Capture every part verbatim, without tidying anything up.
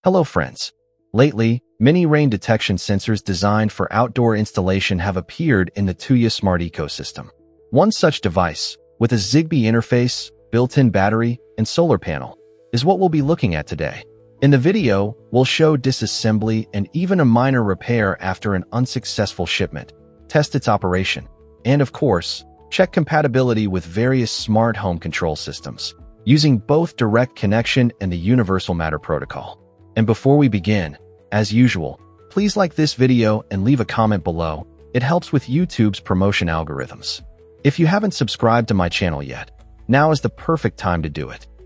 Hello friends. Lately, many rain detection sensors designed for outdoor installation have appeared in the Tuya Smart ecosystem. One such device, with a Zigbee interface, built-in battery, and solar panel, is what we'll be looking at today. In the video, we'll show disassembly and even a minor repair after an unsuccessful shipment, test its operation, and of course, check compatibility with various smart home control systems, using both direct connection and the Universal Matter protocol. And before we begin, as usual, please like this video and leave a comment below. It helps with YouTube's promotion algorithms. If you haven't subscribed to my channel yet, now is the perfect time to do it.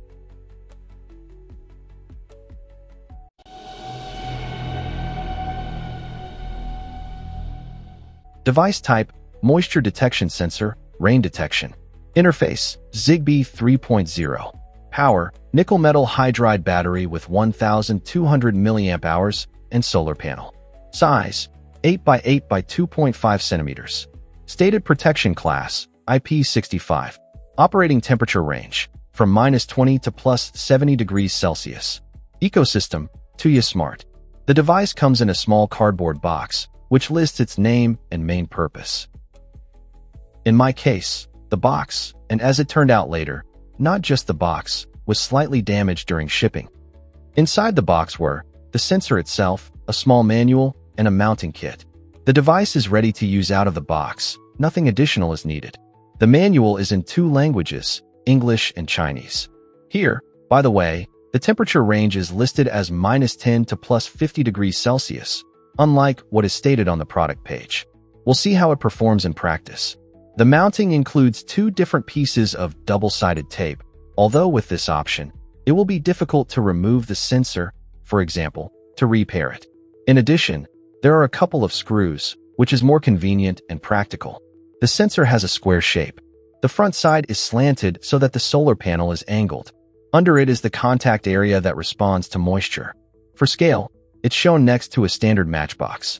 Device type, moisture detection sensor, rain detection. Interface, Zigbee three point oh. Power, nickel metal hydride battery with one thousand two hundred milliamp hours and solar panel. Size, eight by eight by two point five centimeters. Stated protection class, I P sixty-five. Operating temperature range, from minus twenty to plus seventy degrees Celsius. Ecosystem, Tuya Smart. The device comes in a small cardboard box, which lists its name and main purpose. In my case, the box, and as it turned out later, not just the box, was slightly damaged during shipping. Inside the box were the sensor itself, a small manual, and a mounting kit. The device is ready to use out of the box. Nothing additional is needed. The manual is in two languages, English and Chinese. Here, by the way, the temperature range is listed as minus ten to plus fifty degrees Celsius, unlike what is stated on the product page. We'll see how it performs in practice. The mounting includes two different pieces of double-sided tape, although with this option, it will be difficult to remove the sensor, for example, to repair it. In addition, there are a couple of screws, which is more convenient and practical. The sensor has a square shape. The front side is slanted so that the solar panel is angled. Under it is the contact area that responds to moisture. For scale, it's shown next to a standard matchbox.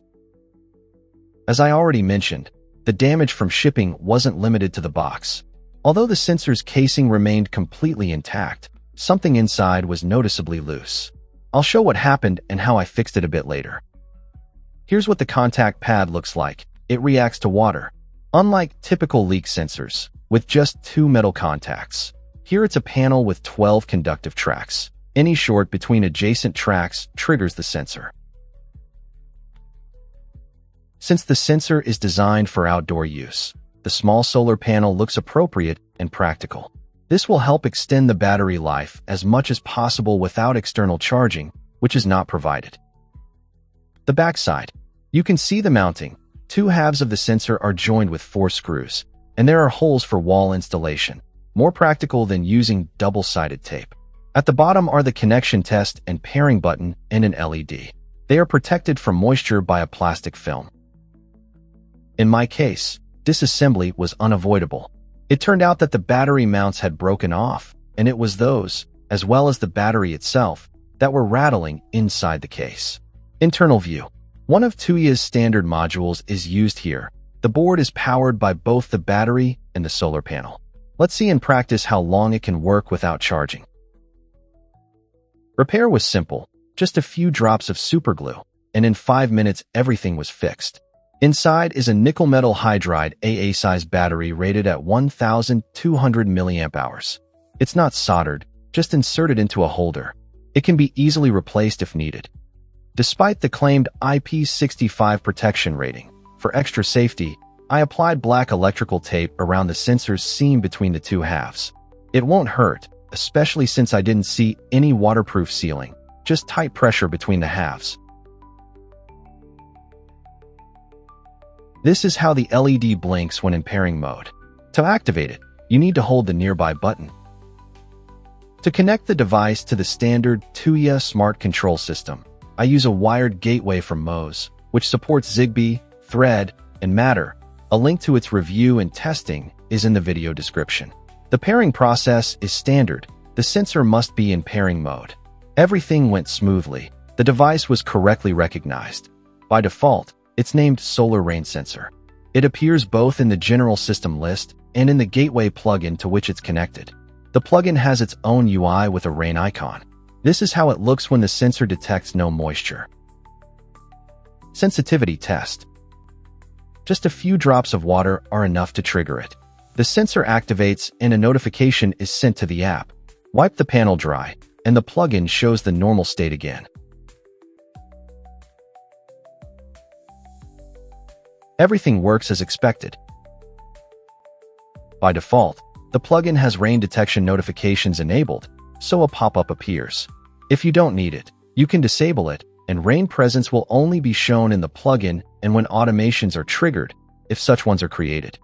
As I already mentioned, the damage from shipping wasn't limited to the box. Although the sensor's casing remained completely intact, something inside was noticeably loose. I'll show what happened and how I fixed it a bit later. Here's what the contact pad looks like. It reacts to water. Unlike typical leak sensors, with just two metal contacts, here it's a panel with twelve conductive tracks. Any short between adjacent tracks triggers the sensor. Since the sensor is designed for outdoor use, the small solar panel looks appropriate and practical. This will help extend the battery life as much as possible without external charging, which is not provided. The backside. You can see the mounting. Two halves of the sensor are joined with four screws, and there are holes for wall installation, more practical than using double-sided tape. At the bottom are the connection test and pairing button and an L E D. They are protected from moisture by a plastic film. In my case, disassembly was unavoidable. It turned out that the battery mounts had broken off, and it was those, as well as the battery itself, that were rattling inside the case. Internal view. One of Tuya's standard modules is used here. The board is powered by both the battery and the solar panel. Let's see in practice how long it can work without charging. Repair was simple, just a few drops of superglue, and in five minutes everything was fixed. Inside is a nickel metal hydride A A-size battery rated at one thousand two hundred milliamp hours. It's not soldered, just inserted into a holder. It can be easily replaced if needed. Despite the claimed I P sixty-five protection rating, for extra safety, I applied black electrical tape around the sensor's seam between the two halves. It won't hurt, especially since I didn't see any waterproof sealing, just tight pressure between the halves. This is how the L E D blinks when in pairing mode. To activate it, you need to hold the nearby button. To connect the device to the standard Tuya Smart Control System, I use a wired gateway from Moz, which supports Zigbee, Thread, and Matter. A link to its review and testing is in the video description. The pairing process is standard. The sensor must be in pairing mode. Everything went smoothly. The device was correctly recognized. By default, it's named Solar Rain Sensor. It appears both in the general system list and in the gateway plugin to which it's connected. The plugin has its own U I with a rain icon. This is how it looks when the sensor detects no moisture. Sensitivity test. Just a few drops of water are enough to trigger it. The sensor activates and a notification is sent to the app. Wipe the panel dry, and the plugin shows the normal state again. Everything works as expected. By default, the plugin has rain detection notifications enabled, so a pop-up appears. If you don't need it, you can disable it, and rain presence will only be shown in the plugin and when automations are triggered, if such ones are created.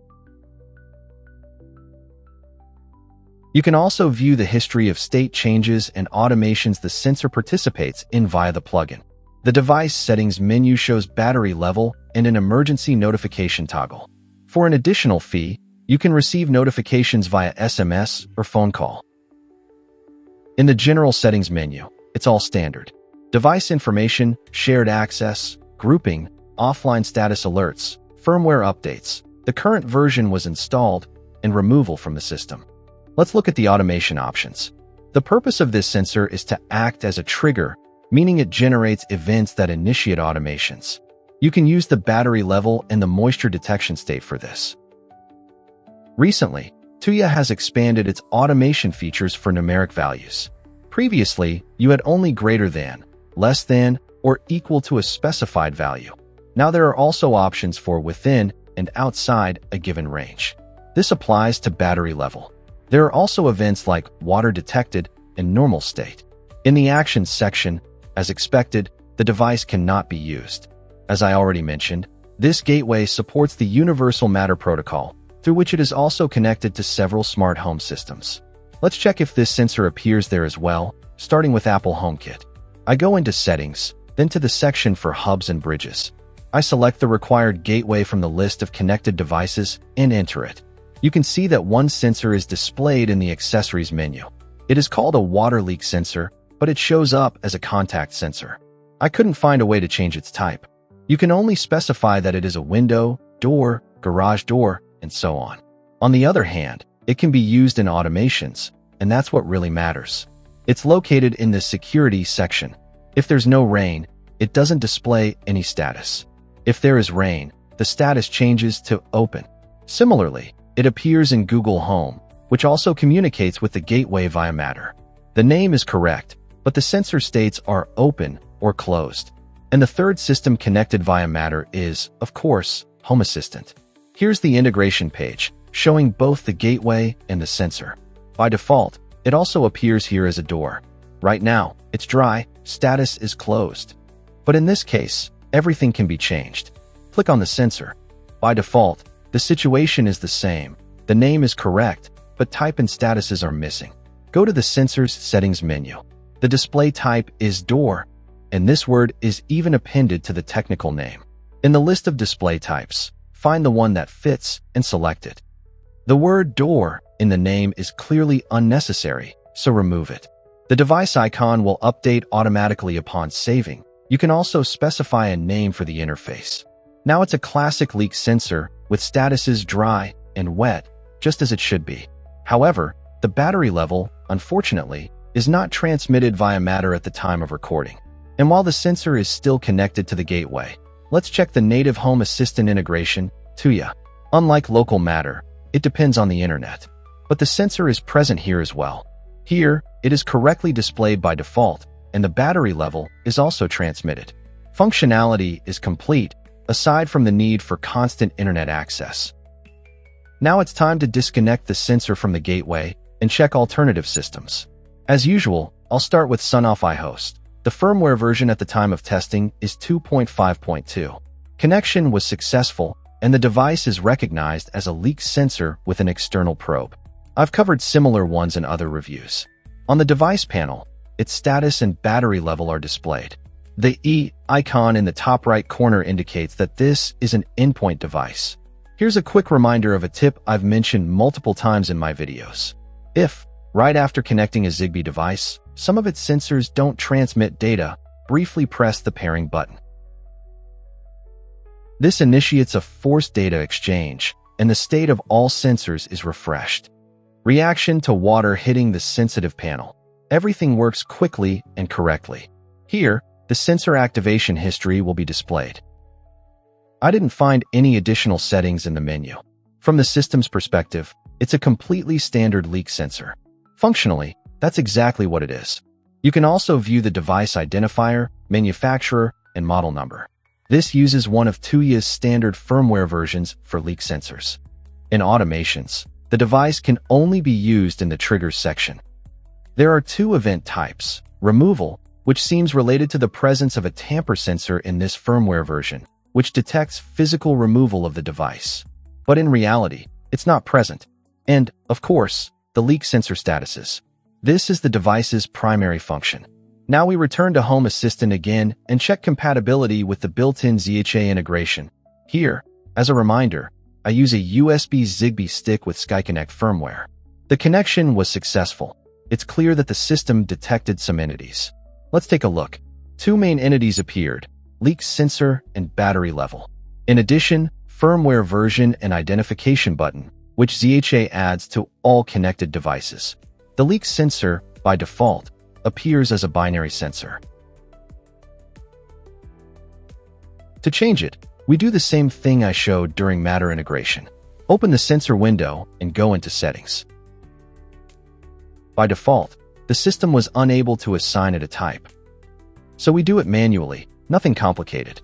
You can also view the history of state changes and automations the sensor participates in via the plugin. The device settings menu shows battery level and an emergency notification toggle. For an additional fee, you can receive notifications via S M S or phone call. In the general settings menu, it's all standard. Device information, shared access, grouping, offline status alerts, firmware updates, the current version was installed, and removal from the system. Let's look at the automation options. The purpose of this sensor is to act as a trigger, meaning it generates events that initiate automations. You can use the battery level and the moisture detection state for this. Recently, Tuya has expanded its automation features for numeric values. Previously, you had only greater than, less than, or equal to a specified value. Now there are also options for within and outside a given range. This applies to battery level. There are also events like water detected and normal state. In the actions section, as expected, the device cannot be used. As I already mentioned, this gateway supports the Universal Matter Protocol, through which it is also connected to several smart home systems. Let's check if this sensor appears there as well, starting with Apple HomeKit. I go into Settings, then to the section for Hubs and Bridges. I select the required gateway from the list of connected devices and enter it. You can see that one sensor is displayed in the Accessories menu. It is called a water leak sensor, but it shows up as a contact sensor. I couldn't find a way to change its type. You can only specify that it is a window, door, garage door, and so on. On the other hand, it can be used in automations, and that's what really matters. It's located in the Security section. If there's no rain, it doesn't display any status. If there is rain, the status changes to Open. Similarly, it appears in Google Home, which also communicates with the gateway via Matter. The name is correct, but the sensor states are Open or Closed. And the third system connected via Matter is, of course, Home Assistant. Here's the integration page, showing both the gateway and the sensor. By default, it also appears here as a door. Right now, it's dry, status is closed. But in this case, everything can be changed. Click on the sensor. By default, the situation is the same. The name is correct, but type and statuses are missing. Go to the sensor's settings menu. The display type is door, and this word is even appended to the technical name. In the list of display types, find the one that fits and select it. The word door in the name is clearly unnecessary, so remove it. The device icon will update automatically upon saving. You can also specify a name for the interface. Now it's a classic leak sensor with statuses dry and wet, just as it should be. However, the battery level, unfortunately, is not transmitted via Matter at the time of recording. And while the sensor is still connected to the gateway, let's check the native Home Assistant integration, Tuya. Unlike local Matter, it depends on the internet. But the sensor is present here as well. Here, it is correctly displayed by default, and the battery level is also transmitted. Functionality is complete, aside from the need for constant internet access. Now it's time to disconnect the sensor from the gateway and check alternative systems. As usual, I'll start with Sonoff iHost. The firmware version at the time of testing is two point five point two. Connection was successful, and the device is recognized as a leak sensor with an external probe. I've covered similar ones in other reviews. On the device panel, its status and battery level are displayed. The E icon in the top right corner indicates that this is an endpoint device. Here's a quick reminder of a tip I've mentioned multiple times in my videos. If, right after connecting a Zigbee device, some of its sensors don't transmit data, briefly press the pairing button. This initiates a forced data exchange, and the state of all sensors is refreshed. Reaction to water hitting the sensitive panel. everything works quickly and correctly. Here, the sensor activation history will be displayed. I didn't find any additional settings in the menu. From the system's perspective, it's a completely standard leak sensor. Functionally, that's exactly what it is. You can also view the device identifier, manufacturer, and model number. This uses one of Tuya's standard firmware versions for leak sensors. In automations, the device can only be used in the triggers section. There are two event types: removal, which seems related to the presence of a tamper sensor in this firmware version, which detects physical removal of the device. But in reality, it's not present. And, of course, the leak sensor statuses. This is the device's primary function. Now we return to Home Assistant again and check compatibility with the built-in Z H A integration. Here, as a reminder, I use a U S B Zigbee stick with SkyConnect firmware. The connection was successful. It's clear that the system detected some entities. Let's take a look. Two main entities appeared: leak sensor and battery level. In addition, firmware version and identification button, which Z H A adds to all connected devices. The leak sensor, by default, appears as a binary sensor. To change it, we do the same thing I showed during Matter integration. Open the sensor window and go into Settings. By default, the system was unable to assign it a type. So we do it manually, nothing complicated.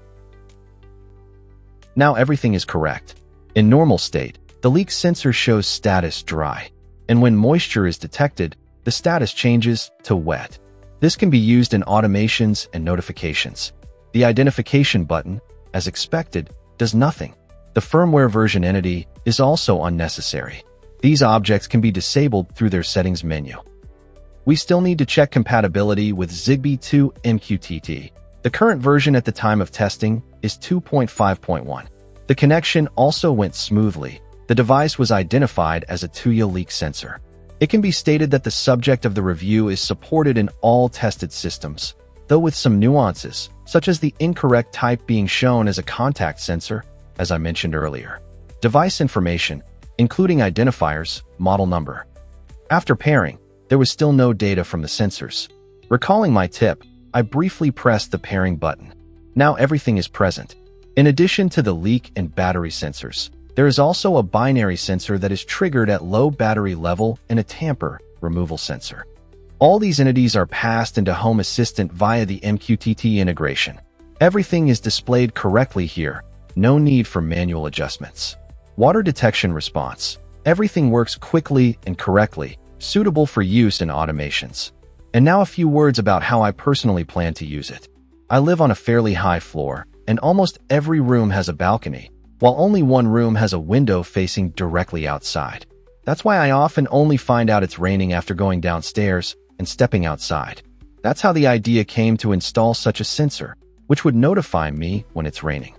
Now everything is correct. In normal state, the leak sensor shows status dry, and when moisture is detected, the status changes to wet. This can be used in automations and notifications. The identification button, as expected, does nothing. The firmware version entity is also unnecessary. These objects can be disabled through their settings menu. We still need to check compatibility with Zigbee two M Q T T. The current version at the time of testing is two point five point one. The connection also went smoothly. The device was identified as a Tuya leak sensor. It can be stated that the subject of the review is supported in all tested systems, though with some nuances, such as the incorrect type being shown as a contact sensor, as I mentioned earlier. Device information, including identifiers, model number. After pairing, there was still no data from the sensors. Recalling my tip, I briefly pressed the pairing button. Now everything is present. In addition to the leak and battery sensors, there is also a binary sensor that is triggered at low battery level and a tamper removal sensor. All these entities are passed into Home Assistant via the M Q T T integration. Everything is displayed correctly here, no need for manual adjustments. Water detection response. Everything works quickly and correctly, suitable for use in automations. And now a few words about how I personally plan to use it. I live on a fairly high floor, and almost every room has a balcony, while only one room has a window facing directly outside. That's why I often only find out it's raining after going downstairs and stepping outside. That's how the idea came to install such a sensor, which would notify me when it's raining.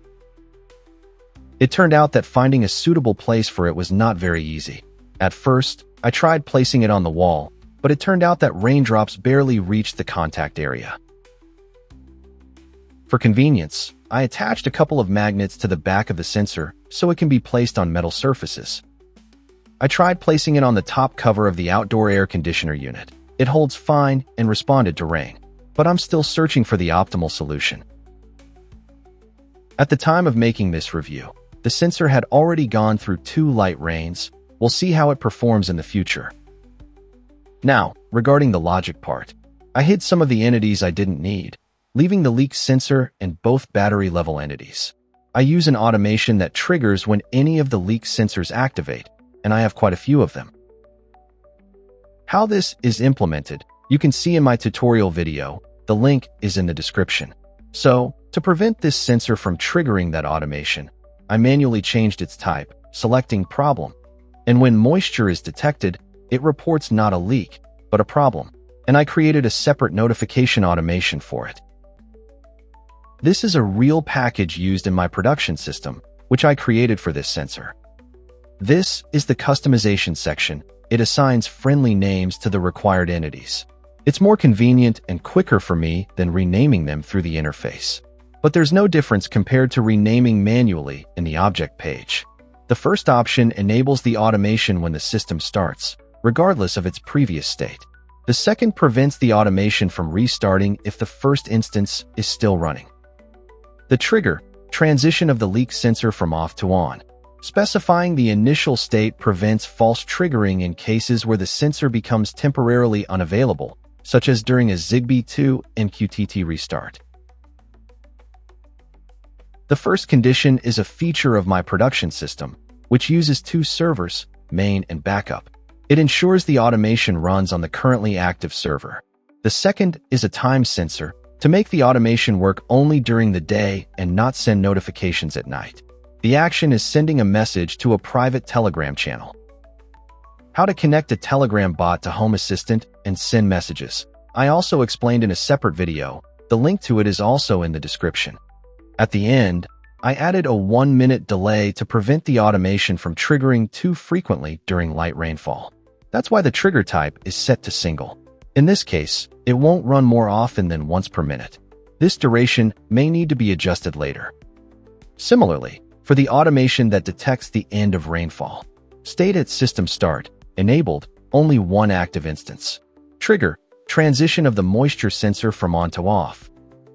It turned out that finding a suitable place for it was not very easy. At first, I tried placing it on the wall, but it turned out that raindrops barely reached the contact area. For convenience, I attached a couple of magnets to the back of the sensor so it can be placed on metal surfaces. I tried placing it on the top cover of the outdoor air conditioner unit. It holds fine and responded to rain, but I'm still searching for the optimal solution. At the time of making this review, the sensor had already gone through two light rains. We'll see how it performs in the future. Now, regarding the logic part, I hid some of the entities I didn't need, leaving the leak sensor and both battery level entities. I use an automation that triggers when any of the leak sensors activate, and I have quite a few of them. How this is implemented, you can see in my tutorial video. The link is in the description. So, to prevent this sensor from triggering that automation, I manually changed its type, selecting problem. And when moisture is detected, it reports not a leak, but a problem, and I created a separate notification automation for it. This is a real package used in my production system, which I created for this sensor. This is the customization section. It assigns friendly names to the required entities. It's more convenient and quicker for me than renaming them through the interface. But there's no difference compared to renaming manually in the object page. The first option enables the automation when the system starts, regardless of its previous state. The second prevents the automation from restarting if the first instance is still running. The trigger, transition of the leak sensor from off to on. Specifying the initial state prevents false triggering in cases where the sensor becomes temporarily unavailable, such as during a Zigbee two M Q T T restart. The first condition is a feature of my production system, which uses two servers, main and backup. It ensures the automation runs on the currently active server. The second is a time sensor, to make the automation work only during the day and not send notifications at night. The action is sending a message to a private Telegram channel. How to connect a Telegram bot to Home Assistant and send messages. I also explained in a separate video. The link to it is also in the description. At the end, I added a one-minute delay to prevent the automation from triggering too frequently during light rainfall. That's why the trigger type is set to single. In this case, it won't run more often than once per minute. This duration may need to be adjusted later. Similarly, for the automation that detects the end of rainfall, state at system start, enabled, only one active instance. Trigger, transition of the moisture sensor from on to off.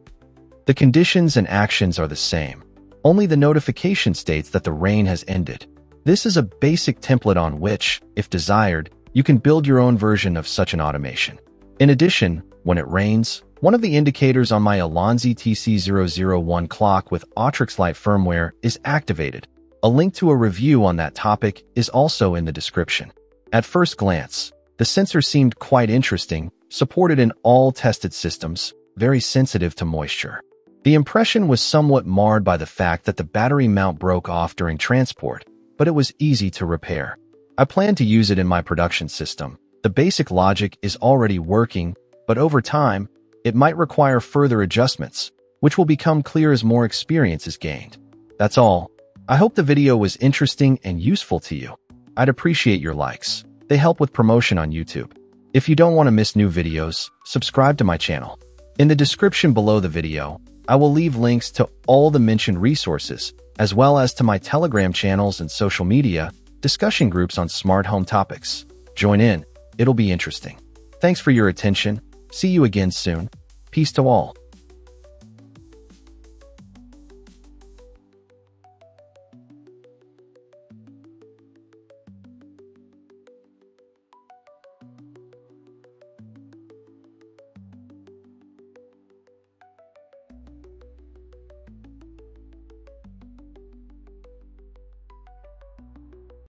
The conditions and actions are the same. Only the notification states that the rain has ended. This is a basic template on which, if desired, you can build your own version of such an automation. In addition, when it rains, one of the indicators on my Alonzi T C zero zero one clock with Autrix Lite firmware is activated. A link to a review on that topic is also in the description. At first glance, the sensor seemed quite interesting, supported in all tested systems, very sensitive to moisture. The impression was somewhat marred by the fact that the battery mount broke off during transport, but it was easy to repair. I plan to use it in my production system. The basic logic is already working, but over time, it might require further adjustments, which will become clear as more experience is gained. That's all. I hope the video was interesting and useful to you. I'd appreciate your likes. They help with promotion on YouTube. If you don't want to miss new videos, subscribe to my channel. In the description below the video, I will leave links to all the mentioned resources, as well as to my Telegram channels and social media discussion groups on smart home topics. Join in. It'll be interesting. Thanks for your attention. See you again soon. Peace to all.